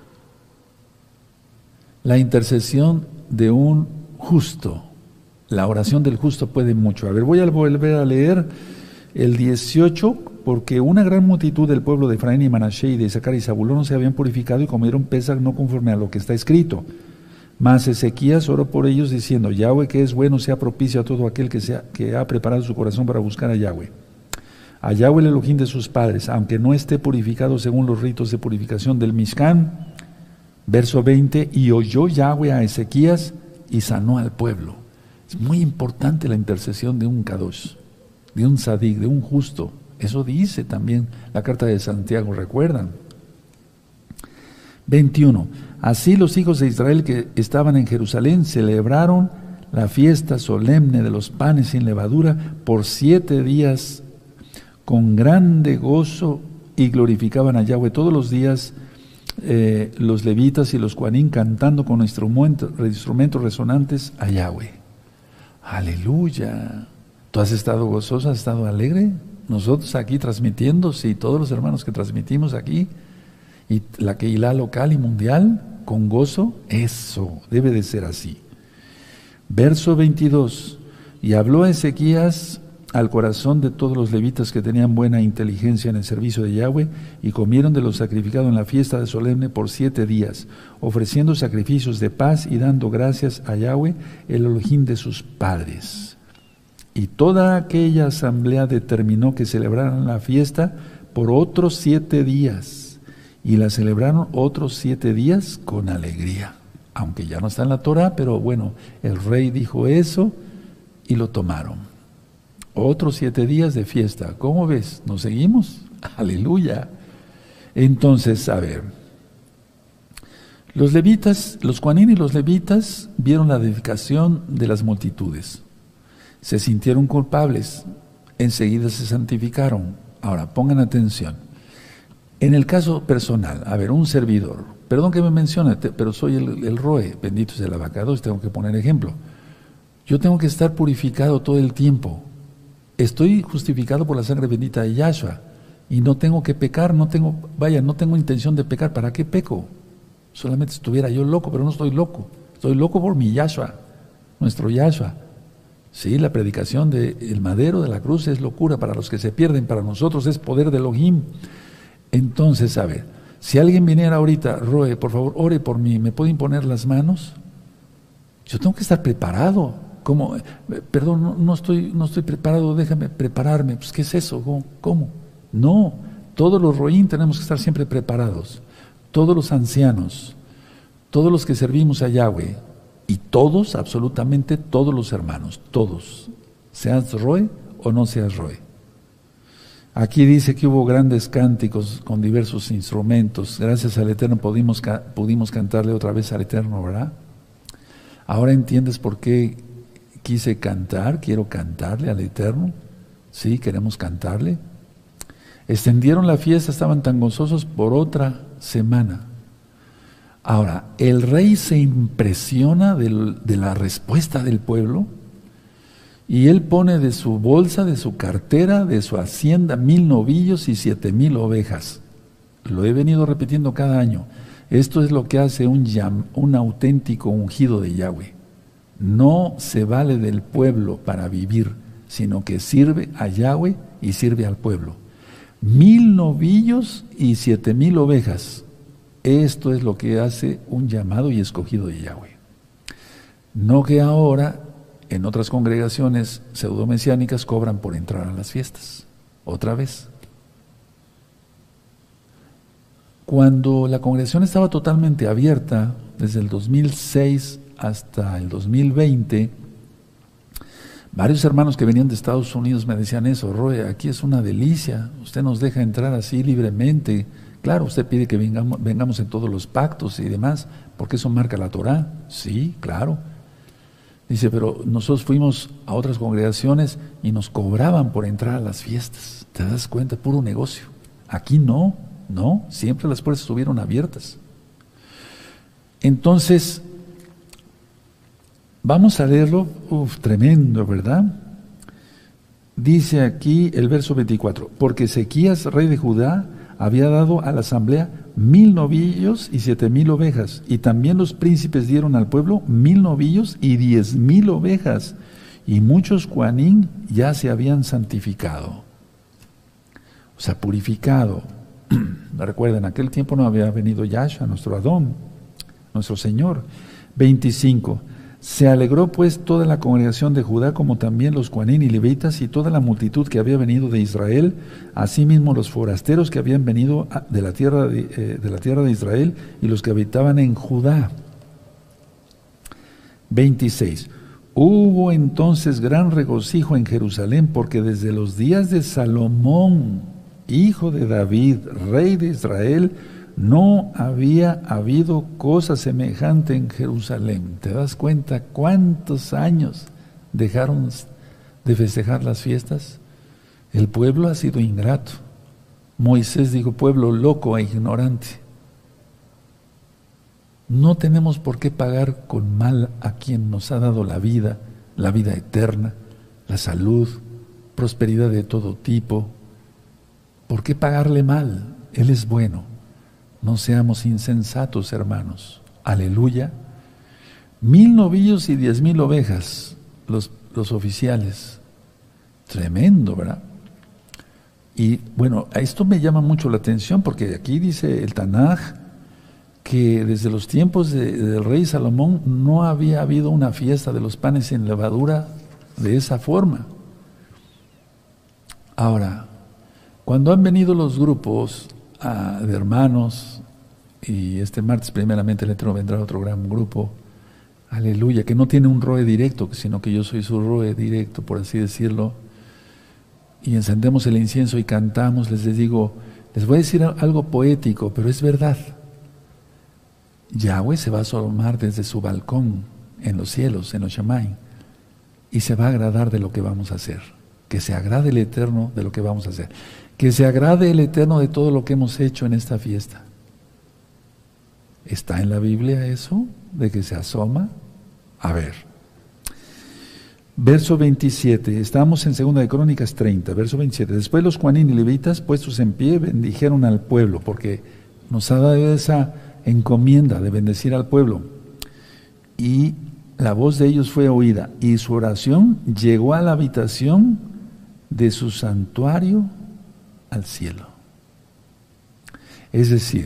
La intercesión de un justo. La oración del justo puede mucho. A ver, voy a volver a leer el dieciocho, porque una gran multitud del pueblo de Efraín y Manasés y de Isaacar y Zabulón no se habían purificado y comieron Pesaj no conforme a lo que está escrito. Mas Ezequías oró por ellos diciendo: Yahweh, que es bueno, sea propicio a todo aquel que, sea, que ha preparado su corazón para buscar a Yahweh. A Yahweh el Elohim de sus padres, aunque no esté purificado según los ritos de purificación del Mishkan. Verso veinte, y oyó Yahweh a Ezequías y sanó al pueblo. Es muy importante la intercesión de un Kadosh, de un Sadik, de un justo. Eso dice también la carta de Santiago, ¿recuerdan? veintiuno. Así los hijos de Israel que estaban en Jerusalén celebraron la fiesta solemne de los panes sin levadura por siete días con grande gozo y glorificaban a Yahweh todos los días. Eh, los levitas y los Coanín cantando con instrumentos, instrumentos resonantes a Yahweh. Aleluya. ¿Tú has estado gozoso, has estado alegre? Nosotros aquí transmitiendo, sí, todos los hermanos que transmitimos aquí, y la Keilah local y mundial, con gozo, eso, debe de ser así. Verso veintidós, y habló Ezequías al corazón de todos los levitas que tenían buena inteligencia en el servicio de Yahweh, y comieron de lo sacrificado en la fiesta de solemne por siete días, ofreciendo sacrificios de paz y dando gracias a Yahweh, el Elohim de sus padres. Y toda aquella asamblea determinó que celebraran la fiesta por otros siete días, y la celebraron otros siete días con alegría. Aunque ya no está en la Torah, pero bueno, el rey dijo eso y lo tomaron. Otros siete días de fiesta. ¿Cómo ves? ¿Nos seguimos? Aleluya. Entonces, a ver, los levitas, los Coanín y los levitas vieron la dedicación de las multitudes. Se sintieron culpables. Enseguida se santificaron. Ahora, pongan atención. En el caso personal, a ver, un servidor, perdón que me mencione, pero soy el, el Roe, bendito sea el abacados, tengo que poner ejemplo. Yo tengo que estar purificado todo el tiempo. Estoy justificado por la sangre bendita de Yahshua y no tengo que pecar, no tengo, vaya, no tengo intención de pecar. ¿Para qué peco? Solamente estuviera yo loco, pero no estoy loco. Estoy loco por mi Yahshua, nuestro Yahshua. Sí, la predicación del madero de la cruz es locura para los que se pierden, para nosotros es poder de Elohim. Entonces, a ver, si alguien viniera ahorita, Roe, por favor, ore por mí, ¿me puede imponer las manos? Yo tengo que estar preparado. ¿Cómo? Perdón, no, no estoy, no estoy preparado, déjame prepararme. Pues, ¿qué es eso? ¿Cómo? ¿Cómo? No, todos los roín tenemos que estar siempre preparados. Todos los ancianos, todos los que servimos a Yahweh, y todos, absolutamente todos los hermanos, todos, seas roe o no seas roe. Aquí dice que hubo grandes cánticos con diversos instrumentos. Gracias al Eterno pudimos, pudimos cantarle otra vez al Eterno, ¿verdad? Ahora entiendes por qué quise cantar, quiero cantarle al Eterno. Sí, queremos cantarle. Extendieron la fiesta, estaban tan gozosos por otra semana. Ahora, el rey se impresiona del, de la respuesta del pueblo y él pone de su bolsa, de su cartera, de su hacienda, mil novillos y siete mil ovejas. Lo he venido repitiendo cada año. Esto es lo que hace un, yam, un auténtico ungido de Yahweh. No se vale del pueblo para vivir, sino que sirve a Yahweh y sirve al pueblo. Mil novillos y siete mil ovejas. Esto es lo que hace un llamado y escogido de Yahweh. No que ahora, en otras congregaciones pseudomesiánicas, cobran por entrar a las fiestas. Otra vez. Cuando la congregación estaba totalmente abierta, desde el dos mil seis hasta el dos mil veinte, varios hermanos que venían de Estados Unidos me decían eso: Roe, aquí es una delicia, usted nos deja entrar así libremente. Claro, usted pide que vengamos, vengamos en todos los pactos y demás, porque eso marca la Torá. Sí, claro. Dice, pero nosotros fuimos a otras congregaciones y nos cobraban por entrar a las fiestas. ¿Te das cuenta? Puro negocio. Aquí no, no, siempre las puertas estuvieron abiertas. Entonces, vamos a leerlo. Uf, tremendo, ¿verdad? Dice aquí el verso veinticuatro, porque Ezequías, rey de Judá, había dado a la asamblea mil novillos y siete mil ovejas, y también los príncipes dieron al pueblo mil novillos y diez mil ovejas, y muchos cuanín ya se habían santificado, o sea, purificado. Recuerden, en aquel tiempo no había venido Yahshua, nuestro Adón, nuestro Señor. veinticinco. Se alegró pues toda la congregación de Judá, como también los cuanín y levitas, y toda la multitud que había venido de Israel, asimismo los forasteros que habían venido de la tierra de, eh, de la tierra de Israel, y los que habitaban en Judá. veintiséis. Hubo entonces gran regocijo en Jerusalén, porque desde los días de Salomón, hijo de David, rey de Israel, no había habido cosa semejante en Jerusalén. ¿Te das cuenta cuántos años dejaron de festejar las fiestas? El pueblo ha sido ingrato. Moisés dijo, pueblo loco e ignorante. No tenemos por qué pagar con mal a quien nos ha dado la vida, la vida eterna, la salud, prosperidad de todo tipo. ¿Por qué pagarle mal? Él es bueno. No seamos insensatos, hermanos. Aleluya. Mil novillos y diez mil ovejas, los, los oficiales. Tremendo, ¿verdad? Y bueno, a esto me llama mucho la atención, porque aquí dice el Tanaj que desde los tiempos de, del rey Salomón no había habido una fiesta de los panes sin levadura de esa forma. Ahora, cuando han venido los grupos de hermanos, y este martes primeramente el Eterno vendrá otro gran grupo, aleluya, que no tiene un roe directo, sino que yo soy su roe directo, por así decirlo, y encendemos el incienso y cantamos. Les digo, les voy a decir algo poético, pero es verdad. Yahweh se va a asomar desde su balcón en los cielos, en los Shammai, y se va a agradar de lo que vamos a hacer. Que se agrade el Eterno de lo que vamos a hacer. Que se agrade el Eterno de todo lo que hemos hecho en esta fiesta. ¿Está en la Biblia eso? ¿De que se asoma? A ver. Verso veintisiete. Estamos en Segunda de Crónicas treinta, verso veintisiete. Después los cuanín y levitas, puestos en pie, bendijeron al pueblo, porque nos ha dado esa encomienda de bendecir al pueblo. Y la voz de ellos fue oída, y su oración llegó a la habitación de su santuario al cielo. Es decir,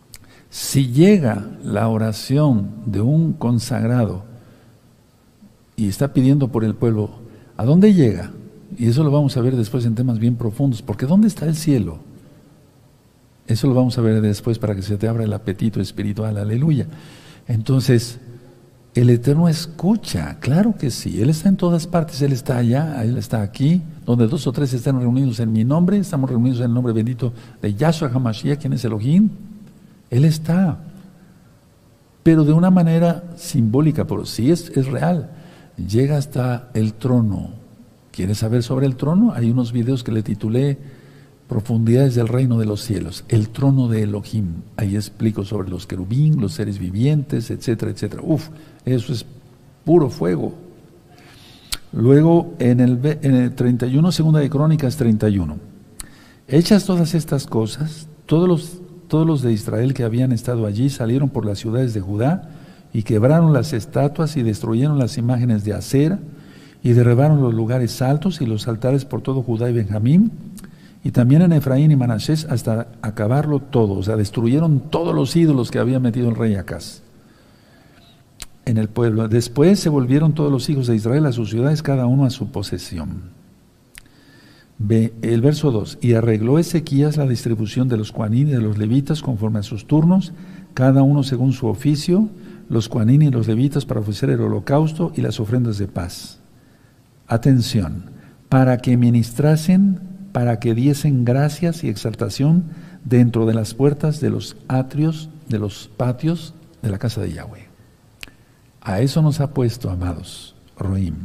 si llega la oración de un consagrado y está pidiendo por el pueblo. ¿A dónde llega? Y eso lo vamos a ver después en temas bien profundos, porque ¿dónde está el cielo? Eso lo vamos a ver después para que se te abra el apetito espiritual, aleluya. Entonces, el Eterno escucha, claro que sí, Él está en todas partes, Él está allá, Él está aquí, donde dos o tres están reunidos en mi nombre, estamos reunidos en el nombre bendito de Yahshua HaMashiach, quien es Elohim, Él está, pero de una manera simbólica, pero sí es, es real, llega hasta el trono. ¿Quieres saber sobre el trono? Hay unos videos que le titulé Profundidades del reino de los cielos, el trono de Elohim. Ahí explico sobre los querubín, los seres vivientes, etcétera, etcétera. Uf, eso es puro fuego. Luego, en el, en el treinta y uno, segunda de Crónicas treinta y uno. Hechas todas estas cosas, todos los, todos los de Israel que habían estado allí salieron por las ciudades de Judá y quebraron las estatuas y destruyeron las imágenes de Acera y derribaron los lugares altos y los altares por todo Judá y Benjamín, y también en Efraín y Manasés hasta acabarlo todo. O sea, destruyeron todos los ídolos que había metido el rey Acaz en el pueblo. Después se volvieron todos los hijos de Israel a sus ciudades, cada uno a su posesión. Ve el verso dos. Y arregló Ezequías la distribución de los cuanín y de los levitas conforme a sus turnos, cada uno según su oficio, los cuanín y los levitas para ofrecer el holocausto y las ofrendas de paz. Atención, para que ministrasen, para que diesen gracias y exaltación dentro de las puertas de los atrios, de los patios de la casa de Yahweh. A eso nos ha puesto, amados, Roim.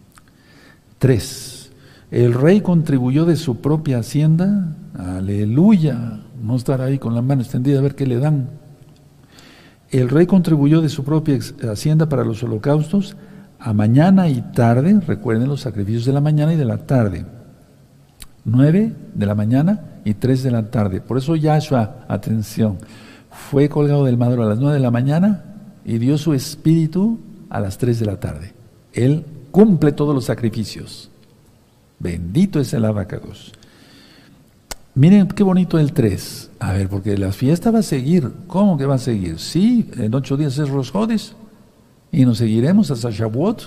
Tres, el rey contribuyó de su propia hacienda, aleluya, no estar ahí con la mano extendida a ver qué le dan. El rey contribuyó de su propia hacienda para los holocaustos a mañana y tarde, recuerden los sacrificios de la mañana y de la tarde. Nueve de la mañana y tres de la tarde. Por eso Yahshua, atención, fue colgado del madero a las nueve de la mañana y dio su espíritu a las tres de la tarde. Él cumple todos los sacrificios. Bendito es el abacados. Miren qué bonito el tres. A ver, porque la fiesta va a seguir. ¿Cómo que va a seguir? Sí, en ocho días es Rosh Hodesh y nos seguiremos hasta Shavuot.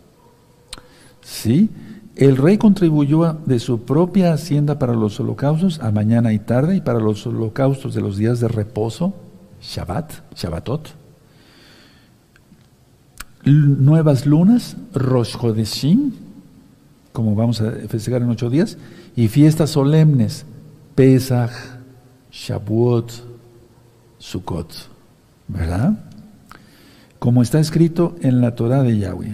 Sí. El rey contribuyó de su propia hacienda para los holocaustos a mañana y tarde y para los holocaustos de los días de reposo, Shabbat, Shabbatot. Nuevas lunas, Rosh Hodeshim, como vamos a festejar en ocho días, y fiestas solemnes, Pesach, Shavuot, Sukkot, ¿verdad? Como está escrito en la Torah de Yahweh.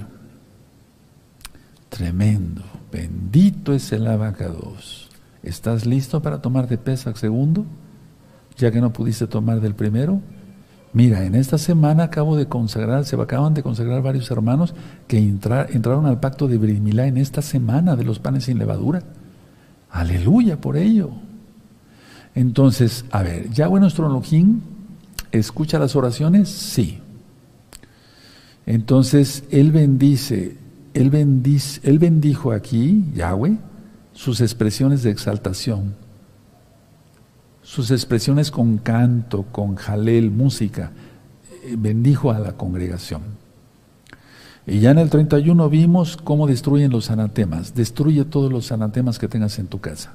Tremendo, bendito es el abacados. ¿Estás listo para tomar de Pesach segundo? Ya que no pudiste tomar del primero. Mira, en esta semana acabo de consagrar, se acaban de consagrar varios hermanos que entra, entraron al pacto de Brit Milá en esta semana de los panes sin levadura. Aleluya por ello. Entonces, a ver, Yahweh nuestro Elohim escucha las oraciones, sí. Entonces, Él bendice, Él bendice, Él bendijo aquí, Yahweh, sus expresiones de exaltación, sus expresiones con canto, con jalel, música, bendijo a la congregación. Y ya en el treinta y uno vimos cómo destruyen los anatemas. Destruye todos los anatemas que tengas en tu casa.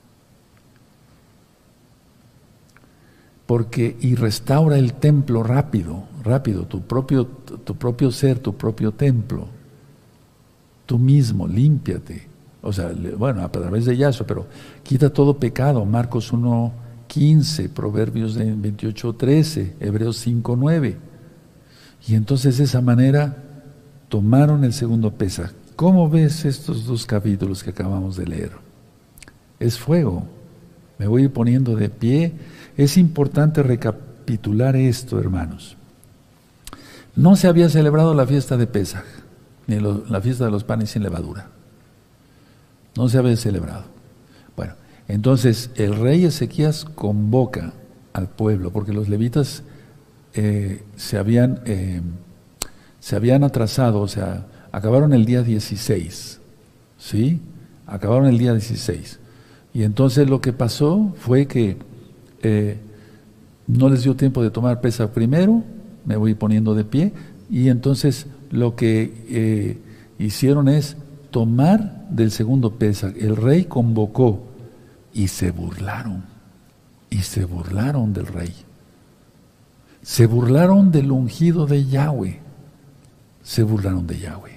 Porque, y restaura el templo rápido, rápido, tu propio, tu propio ser, tu propio templo. Tú mismo, límpiate. O sea, bueno, a través de Yahshua, pero quita todo pecado. Marcos uno quince, Proverbios veintiocho trece, Hebreos cinco nueve. Y entonces de esa manera tomaron el segundo Pesaj. ¿Cómo ves estos dos capítulos que acabamos de leer? Es fuego. Me voy poniendo de pie. Es importante recapitular esto, hermanos. No se había celebrado la fiesta de Pesaj, ni lo, la fiesta de los panes sin levadura. No se había celebrado. Bueno, entonces el rey Ezequías convoca al pueblo, porque los levitas eh, se habían eh, se habían atrasado, o sea, acabaron el día dieciséis, ¿sí? Acabaron el día dieciséis. Y entonces lo que pasó fue que eh, no les dio tiempo de tomar Pesaj primero, me voy poniendo de pie, y entonces lo que eh, hicieron es tomar del segundo Pesaj. El rey convocó y se burlaron. Y se burlaron del rey. Se burlaron del ungido de Yahweh. Se burlaron de Yahweh.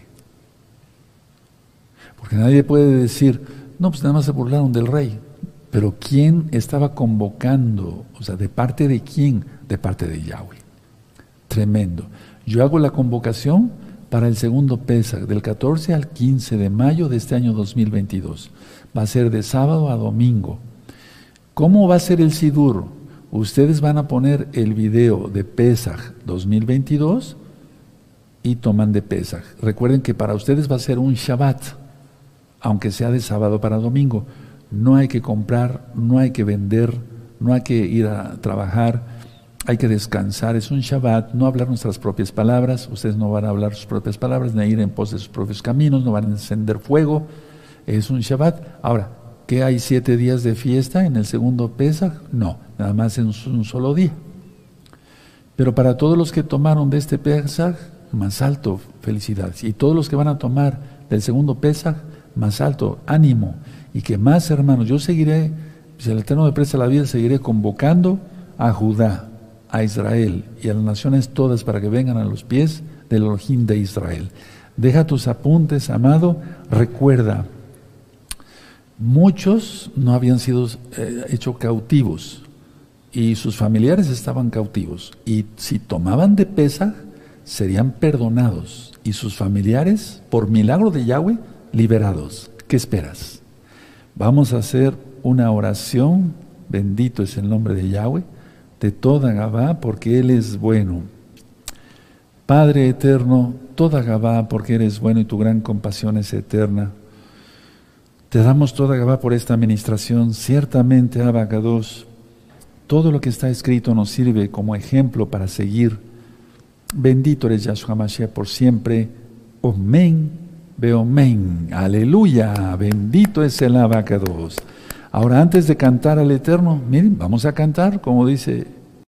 Porque nadie puede decir, no, pues nada más se burlaron del rey. Pero ¿quién estaba convocando? O sea, ¿de parte de quién? De parte de Yahweh. Tremendo. Yo hago la convocación para el segundo Pesaj, del catorce al quince de mayo de este año dos mil veintidós. Va a ser de sábado a domingo. ¿Cómo va a ser el Sidur? Ustedes van a poner el video de Pesaj dos mil veintidós y toman de Pesaj. Recuerden que para ustedes va a ser un Shabbat, aunque sea de sábado para domingo. No hay que comprar, no hay que vender, no hay que ir a trabajar, hay que descansar. Es un Shabbat, no hablar nuestras propias palabras. Ustedes no van a hablar sus propias palabras, ni ir en pos de sus propios caminos, no van a encender fuego. Es un Shabbat. Ahora, ¿qué hay siete días de fiesta en el segundo Pesaj? No, nada más en un solo día. Pero para todos los que tomaron de este Pesaj, más alto, felicidades. Y todos los que van a tomar del segundo Pesaj, más alto, ánimo. Y que más, hermanos, yo seguiré, si el Eterno me presta la vida, seguiré convocando a Judá, a Israel y a las naciones todas para que vengan a los pies del Elohim de Israel. Deja tus apuntes, amado. Recuerda, muchos no habían sido eh, hechos cautivos y sus familiares estaban cautivos. Y si tomaban de Pesaj, serían perdonados. Y sus familiares, por milagro de Yahweh, liberados. ¿Qué esperas? Vamos a hacer una oración, bendito es el nombre de Yahweh, de toda Gabá, porque Él es bueno. Padre eterno, toda Gabá, porque eres bueno y tu gran compasión es eterna. Te damos toda Gabá por esta administración. Ciertamente, Abba Kadosh, todo lo que está escrito nos sirve como ejemplo para seguir. Bendito eres Yahshua Mashiach por siempre. Omen. Beomen, aleluya, bendito es el Abba Kadosh. Ahora, antes de cantar al Eterno, miren, vamos a cantar, como dice